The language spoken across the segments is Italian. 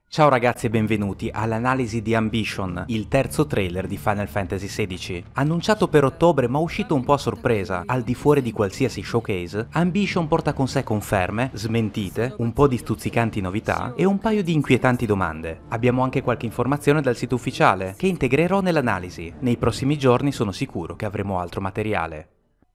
Ciao ragazzi e benvenuti all'analisi di Ambition, il terzo trailer di Final Fantasy XVI. Annunciato per ottobre ma uscito un po' a sorpresa, al di fuori di qualsiasi showcase, Ambition porta con sé conferme, smentite, un po' di stuzzicanti novità e un paio di inquietanti domande. Abbiamo anche qualche informazione dal sito ufficiale, che integrerò nell'analisi. Nei prossimi giorni sono sicuro che avremo altro materiale.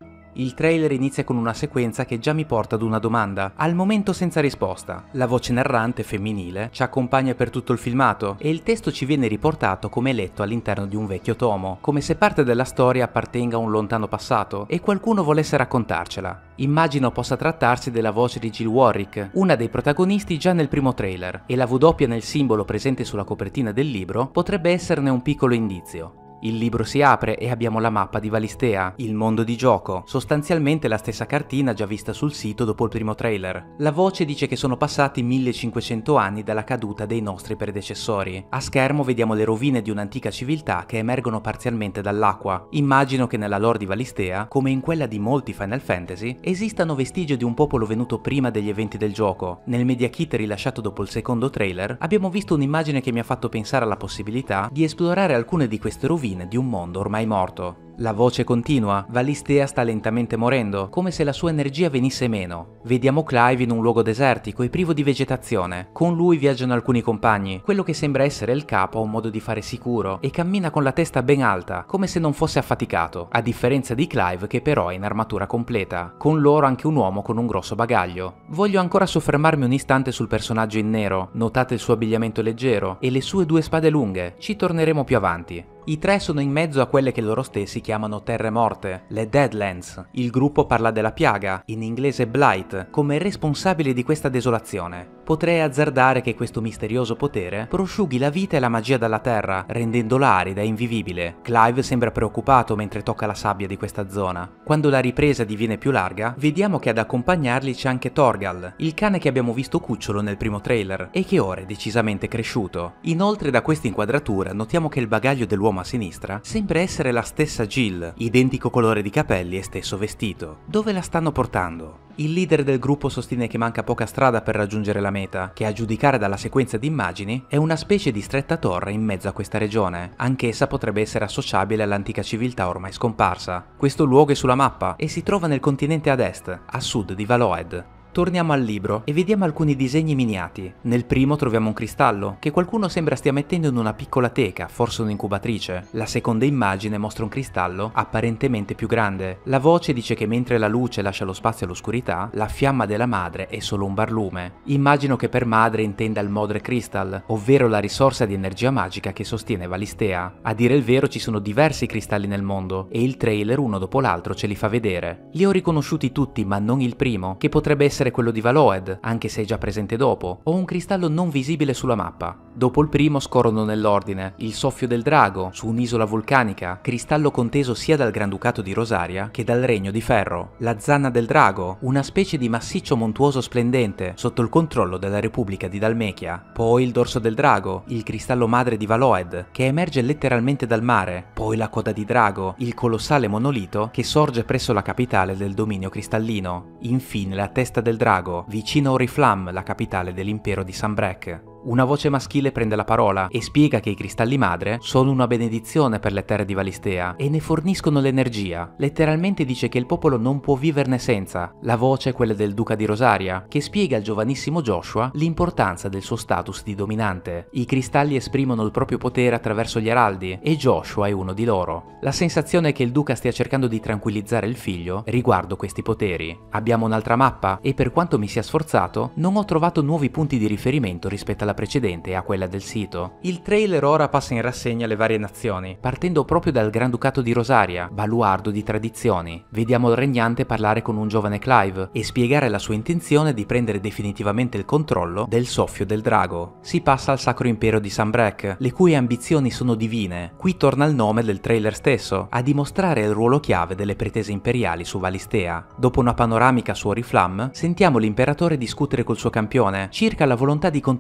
Il trailer inizia con una sequenza che già mi porta ad una domanda, al momento senza risposta. La voce narrante femminile ci accompagna per tutto il filmato e il testo ci viene riportato come letto all'interno di un vecchio tomo, come se parte della storia appartenga a un lontano passato e qualcuno volesse raccontarcela. Immagino possa trattarsi della voce di Jill Warrick, una dei protagonisti già nel primo trailer, e la W nel simbolo presente sulla copertina del libro potrebbe esserne un piccolo indizio. Il libro si apre e abbiamo la mappa di Valistea, il mondo di gioco, sostanzialmente la stessa cartina già vista sul sito dopo il primo trailer. La voce dice che sono passati 1500 anni dalla caduta dei nostri predecessori. A schermo vediamo le rovine di un'antica civiltà che emergono parzialmente dall'acqua. Immagino che nella lore di Valistea, come in quella di molti Final Fantasy, esistano vestigi di un popolo venuto prima degli eventi del gioco. Nel media kit rilasciato dopo il secondo trailer, abbiamo visto un'immagine che mi ha fatto pensare alla possibilità di esplorare alcune di queste rovine di un mondo ormai morto. La voce continua, Valistea sta lentamente morendo, come se la sua energia venisse meno. Vediamo Clive in un luogo desertico e privo di vegetazione. Con lui viaggiano alcuni compagni. Quello che sembra essere il capo ha un modo di fare sicuro e cammina con la testa ben alta, come se non fosse affaticato, a differenza di Clive che però è in armatura completa. Con loro anche un uomo con un grosso bagaglio. Voglio ancora soffermarmi un istante sul personaggio in nero. Notate il suo abbigliamento leggero e le sue due spade lunghe. Ci torneremo più avanti. I tre sono in mezzo a quelle che loro stessi chiamano terre morte, le Deadlands. Il gruppo parla della piaga, in inglese Blight, come responsabile di questa desolazione. Potrei azzardare che questo misterioso potere prosciughi la vita e la magia dalla terra, rendendola arida e invivibile. Clive sembra preoccupato mentre tocca la sabbia di questa zona. Quando la ripresa diviene più larga, vediamo che ad accompagnarli c'è anche Torgal, il cane che abbiamo visto cucciolo nel primo trailer e che ora è decisamente cresciuto. Inoltre da questa inquadratura notiamo che il bagaglio dell'uomo a sinistra sembra essere la stessa Jill, identico colore di capelli e stesso vestito. Dove la stanno portando? Il leader del gruppo sostiene che manca poca strada per raggiungere la meta, che a giudicare dalla sequenza di immagini è una specie di stretta torre in mezzo a questa regione. Anch'essa potrebbe essere associabile all'antica civiltà ormai scomparsa. Questo luogo è sulla mappa e si trova nel continente ad est, a sud di Valoed. Torniamo al libro e vediamo alcuni disegni miniati. Nel primo troviamo un cristallo, che qualcuno sembra stia mettendo in una piccola teca, forse un'incubatrice. La seconda immagine mostra un cristallo apparentemente più grande. La voce dice che mentre la luce lascia lo spazio all'oscurità, la fiamma della madre è solo un barlume. Immagino che per madre intenda il Mother Crystal, ovvero la risorsa di energia magica che sostiene Valistea. A dire il vero ci sono diversi cristalli nel mondo, e il trailer uno dopo l'altro ce li fa vedere. Li ho riconosciuti tutti, ma non il primo, che potrebbe essere quello di Valoed, anche se è già presente dopo, o un cristallo non visibile sulla mappa. Dopo il primo scorrono nell'ordine il soffio del drago, su un'isola vulcanica, cristallo conteso sia dal Granducato di Rosaria che dal Regno di Ferro. La zanna del drago, una specie di massiccio montuoso splendente, sotto il controllo della Repubblica di Dalmechia. Poi il dorso del drago, il cristallo madre di Valoed, che emerge letteralmente dal mare. Poi la coda di drago, il colossale monolito che sorge presso la capitale del dominio cristallino. Infine la testa del drago, vicino a Oriflamme, la capitale dell'impero di Sanbreque. Una voce maschile prende la parola e spiega che i cristalli madre sono una benedizione per le terre di Valistea e ne forniscono l'energia. Letteralmente dice che il popolo non può viverne senza. La voce è quella del duca di Rosaria, che spiega al giovanissimo Joshua l'importanza del suo status di dominante. I cristalli esprimono il proprio potere attraverso gli araldi e Joshua è uno di loro. La sensazione è che il duca stia cercando di tranquillizzare il figlio riguardo questi poteri. Abbiamo un'altra mappa e per quanto mi sia sforzato non ho trovato nuovi punti di riferimento rispetto alla precedente e a quella del sito. Il trailer ora passa in rassegna le varie nazioni, partendo proprio dal Granducato di Rosaria, baluardo di tradizioni. Vediamo il regnante parlare con un giovane Clive e spiegare la sua intenzione di prendere definitivamente il controllo del soffio del drago. Si passa al Sacro Impero di Sanbreque, le cui ambizioni sono divine. Qui torna il nome del trailer stesso, a dimostrare il ruolo chiave delle pretese imperiali su Valistea. Dopo una panoramica su Oriflamme, sentiamo l'imperatore discutere col suo campione circa la volontà di controllare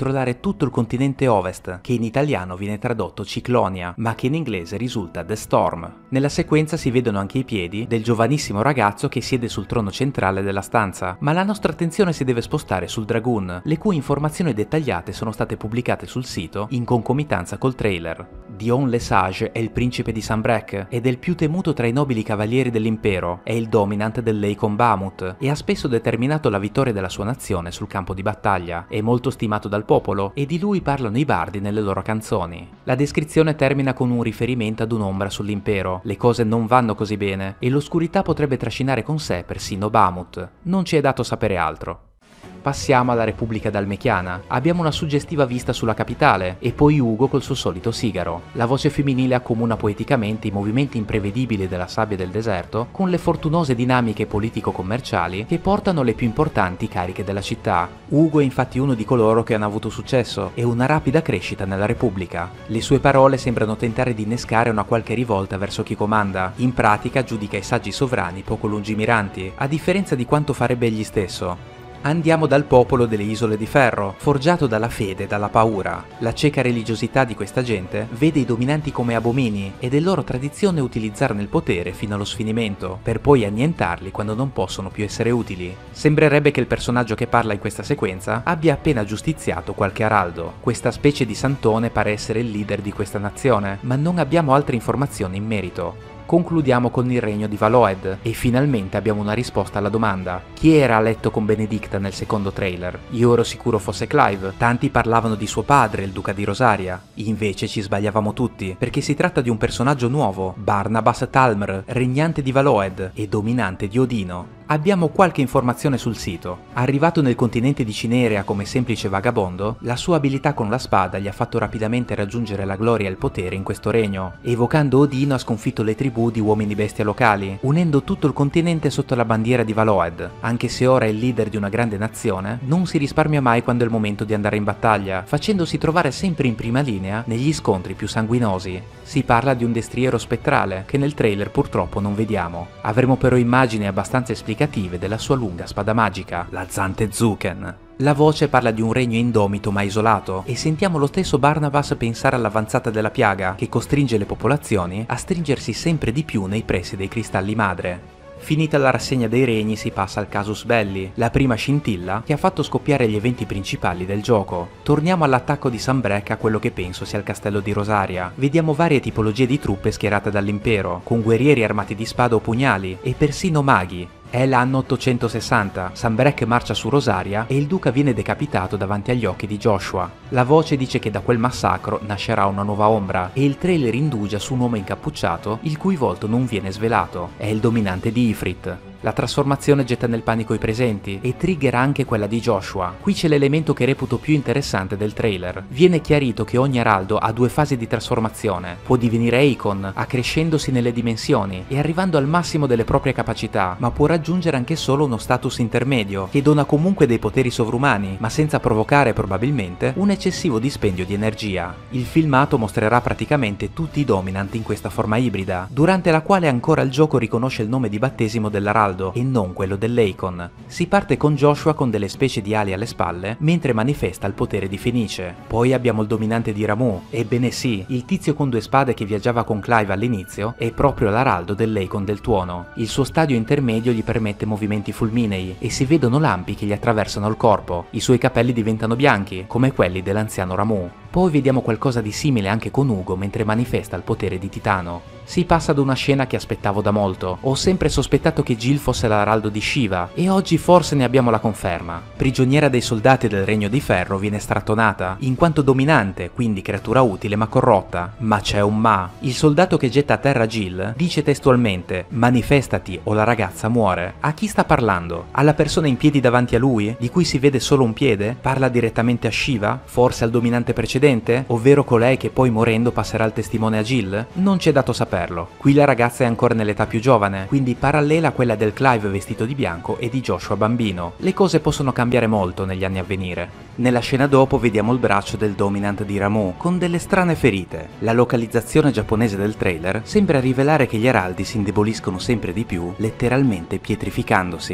tutto il continente ovest, che in italiano viene tradotto Ciclonia, ma che in inglese risulta The Storm. Nella sequenza si vedono anche i piedi del giovanissimo ragazzo che siede sul trono centrale della stanza, ma la nostra attenzione si deve spostare sul Dragoon, le cui informazioni dettagliate sono state pubblicate sul sito in concomitanza col trailer. Dion Lesage è il principe di Sanbreque ed è il più temuto tra i nobili cavalieri dell'impero, è il dominant del Lakon Bahamut e ha spesso determinato la vittoria della sua nazione sul campo di battaglia, è molto stimato dal popolo e di lui parlano i bardi nelle loro canzoni. La descrizione termina con un riferimento ad un'ombra sull'impero, le cose non vanno così bene e l'oscurità potrebbe trascinare con sé persino Bahamut, non ci è dato sapere altro. Passiamo alla Repubblica Dalmechiana. Abbiamo una suggestiva vista sulla capitale e poi Ugo col suo solito sigaro. La voce femminile accomuna poeticamente i movimenti imprevedibili della sabbia del deserto con le fortunose dinamiche politico-commerciali che portano le più importanti cariche della città. Ugo è infatti uno di coloro che hanno avuto successo e una rapida crescita nella Repubblica. Le sue parole sembrano tentare di innescare una qualche rivolta verso chi comanda. In pratica giudica i saggi sovrani poco lungimiranti, a differenza di quanto farebbe egli stesso. Andiamo dal popolo delle Isole di Ferro, forgiato dalla fede e dalla paura. La cieca religiosità di questa gente vede i dominanti come abomini ed è loro tradizione utilizzarne il potere fino allo sfinimento, per poi annientarli quando non possono più essere utili. Sembrerebbe che il personaggio che parla in questa sequenza abbia appena giustiziato qualche araldo. Questa specie di santone pare essere il leader di questa nazione, ma non abbiamo altre informazioni in merito. Concludiamo con il regno di Valoed e finalmente abbiamo una risposta alla domanda: chi era a letto con Benedicta nel secondo trailer? Io ero sicuro fosse Clive, tanti parlavano di suo padre, il duca di Rosaria, invece ci sbagliavamo tutti, perché si tratta di un personaggio nuovo, Barnabas Talmr, regnante di Valoed e dominante di Odino. Abbiamo qualche informazione sul sito. Arrivato nel continente di Cinerea come semplice vagabondo, la sua abilità con la spada gli ha fatto rapidamente raggiungere la gloria e il potere in questo regno. Evocando Odino ha sconfitto le tribù di uomini bestia locali, unendo tutto il continente sotto la bandiera di Valoed. Anche se ora è il leader di una grande nazione, non si risparmia mai quando è il momento di andare in battaglia, facendosi trovare sempre in prima linea negli scontri più sanguinosi. Si parla di un destriero spettrale, che nel trailer purtroppo non vediamo. Avremo però immagini abbastanza esplicative della sua lunga spada magica, la Zantezuken. La voce parla di un regno indomito ma isolato, e sentiamo lo stesso Barnabas pensare all'avanzata della piaga, che costringe le popolazioni a stringersi sempre di più nei pressi dei cristalli madre. Finita la rassegna dei regni si passa al casus belli, la prima scintilla che ha fatto scoppiare gli eventi principali del gioco. Torniamo all'attacco di Sanbreque a quello che penso sia il castello di Rosaria. Vediamo varie tipologie di truppe schierate dall'impero, con guerrieri armati di spada o pugnali e persino maghi. È l'anno 860, Sanbreque marcia su Rosaria e il duca viene decapitato davanti agli occhi di Joshua. La voce dice che da quel massacro nascerà una nuova ombra e il trailer indugia su un uomo incappucciato il cui volto non viene svelato. È il dominante di Ifrit. La trasformazione getta nel panico i presenti e triggera anche quella di Joshua. Qui c'è l'elemento che reputo più interessante del trailer. Viene chiarito che ogni araldo ha due fasi di trasformazione. Può divenire Eikon, accrescendosi nelle dimensioni e arrivando al massimo delle proprie capacità, ma può raggiungere anche solo uno status intermedio, che dona comunque dei poteri sovrumani, ma senza provocare probabilmente un eccessivo dispendio di energia. Il filmato mostrerà praticamente tutti i dominant in questa forma ibrida, durante la quale ancora il gioco riconosce il nome di battesimo dell'araldo e non quello dell'Eikon. Si parte con Joshua con delle specie di ali alle spalle mentre manifesta il potere di Fenice. Poi abbiamo il dominante di Ramuh. Ebbene sì, il tizio con due spade che viaggiava con Clive all'inizio è proprio l'araldo dell'Eikon del Tuono. Il suo stadio intermedio gli permette movimenti fulminei e si vedono lampi che gli attraversano il corpo. I suoi capelli diventano bianchi, come quelli dell'anziano Ramuh. Poi vediamo qualcosa di simile anche con Ugo mentre manifesta il potere di Titano. Si passa ad una scena che aspettavo da molto. Ho sempre sospettato che Jill fosse l'araldo di Shiva e oggi forse ne abbiamo la conferma. Prigioniera dei soldati del Regno di Ferro viene strattonata, in quanto dominante, quindi creatura utile ma corrotta. Ma c'è un ma. Il soldato che getta a terra Jill dice testualmente: manifestati o la ragazza muore. A chi sta parlando? Alla persona in piedi davanti a lui, di cui si vede solo un piede? Parla direttamente a Shiva? Forse al dominante precedente? Ovvero colei che poi morendo passerà il testimone a Jill? Non c'è dato saperlo. Qui la ragazza è ancora nell'età più giovane, quindi parallela a quella del Clive vestito di bianco e di Joshua bambino. Le cose possono cambiare molto negli anni a venire. Nella scena dopo vediamo il braccio del dominant di Ramuh con delle strane ferite. La localizzazione giapponese del trailer sembra rivelare che gli araldi si indeboliscono sempre di più, letteralmente pietrificandosi.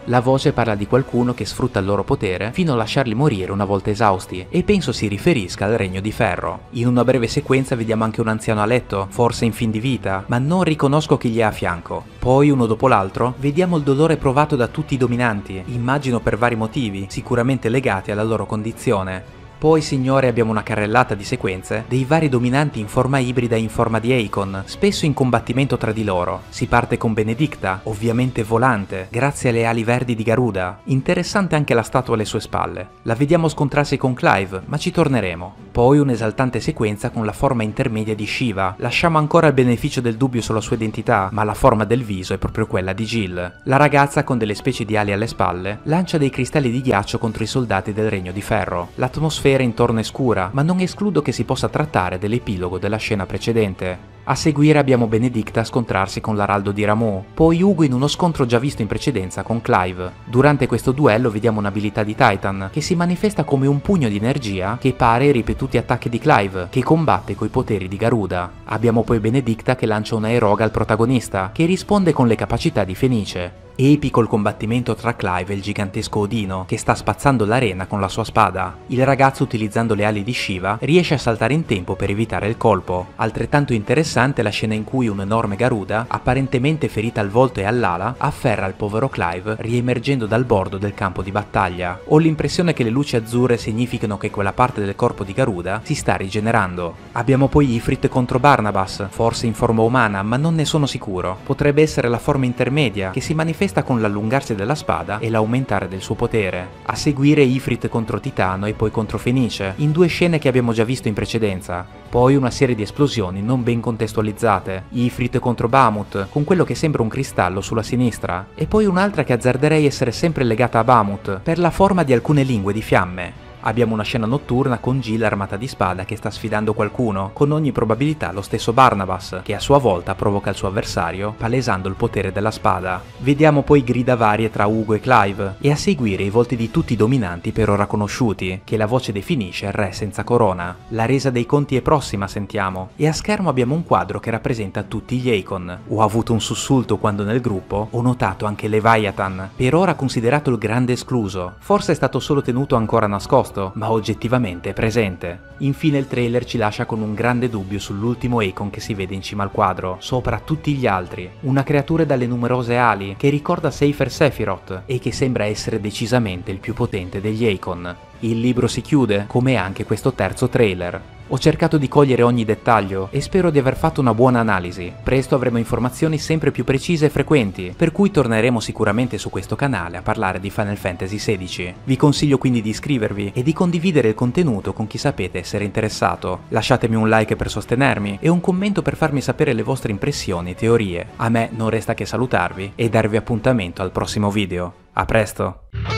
La voce parla di qualcuno che sfrutta il loro potere fino a lasciarli morire una volta esausti, e penso si riferisca al Regno di Ferro. In una breve sequenza vediamo anche un anziano a letto, forse in fin di vita, ma non riconosco chi gli è a fianco. Poi, uno dopo l'altro, vediamo il dolore provato da tutti i dominanti, immagino per vari motivi, sicuramente legati alla loro condizione. Poi, signore, abbiamo una carrellata di sequenze dei vari dominanti in forma ibrida e in forma di Eikon, spesso in combattimento tra di loro. Si parte con Benedicta, ovviamente volante, grazie alle ali verdi di Garuda. Interessante anche la statua alle sue spalle. La vediamo scontrarsi con Clive, ma ci torneremo. Poi un'esaltante sequenza con la forma intermedia di Shiva. Lasciamo ancora il beneficio del dubbio sulla sua identità, ma la forma del viso è proprio quella di Jill. La ragazza, con delle specie di ali alle spalle, lancia dei cristalli di ghiaccio contro i soldati del Regno di Ferro. L'atmosfera intorno è scura, ma non escludo che si possa trattare dell'epilogo della scena precedente. A seguire abbiamo Benedicta scontrarsi con l'araldo di Rameau, poi Ugo in uno scontro già visto in precedenza con Clive. Durante questo duello vediamo un'abilità di Titan, che si manifesta come un pugno di energia che pare i ripetuti attacchi di Clive, che combatte coi poteri di Garuda. Abbiamo poi Benedicta che lancia una eroga al protagonista, che risponde con le capacità di Fenice. Epico il combattimento tra Clive e il gigantesco Odino, che sta spazzando l'arena con la sua spada. Il ragazzo, utilizzando le ali di Shiva, riesce a saltare in tempo per evitare il colpo. Altrettanto interessante la scena in cui un enorme Garuda, apparentemente ferita al volto e all'ala, afferra il povero Clive riemergendo dal bordo del campo di battaglia. Ho l'impressione che le luci azzurre significhino che quella parte del corpo di Garuda si sta rigenerando. Abbiamo poi Ifrit contro Barnabas, forse in forma umana, ma non ne sono sicuro. Potrebbe essere la forma intermedia, che si manifesta con l'allungarsi della spada e l'aumentare del suo potere. A seguire Ifrit contro Titano e poi contro Fenice, in due scene che abbiamo già visto in precedenza. Poi una serie di esplosioni non ben contestualizzate. Ifrit contro Bahamut, con quello che sembra un cristallo sulla sinistra, e poi un'altra che azzarderei essere sempre legata a Bahamut, per la forma di alcune lingue di fiamme. Abbiamo una scena notturna con Jill armata di spada che sta sfidando qualcuno, con ogni probabilità lo stesso Barnabas, che a sua volta provoca il suo avversario, palesando il potere della spada. Vediamo poi grida varie tra Ugo e Clive, e a seguire i volti di tutti i dominanti per ora conosciuti, che la voce definisce Re senza corona. La resa dei conti è prossima, sentiamo, e a schermo abbiamo un quadro che rappresenta tutti gli Eikon. Ho avuto un sussulto quando nel gruppo ho notato anche Leviathan, per ora considerato il grande escluso. Forse è stato solo tenuto ancora nascosto, ma oggettivamente è presente. Infine il trailer ci lascia con un grande dubbio sull'ultimo Eikon che si vede in cima al quadro, sopra tutti gli altri. Una creatura dalle numerose ali che ricorda Seifer Sephiroth e che sembra essere decisamente il più potente degli Eikon. Il libro si chiude, come anche questo terzo trailer. Ho cercato di cogliere ogni dettaglio e spero di aver fatto una buona analisi. Presto avremo informazioni sempre più precise e frequenti, per cui torneremo sicuramente su questo canale a parlare di Final Fantasy XVI. Vi consiglio quindi di iscrivervi e di condividere il contenuto con chi sapete essere interessato. Lasciatemi un like per sostenermi e un commento per farmi sapere le vostre impressioni e teorie. A me non resta che salutarvi e darvi appuntamento al prossimo video. A presto!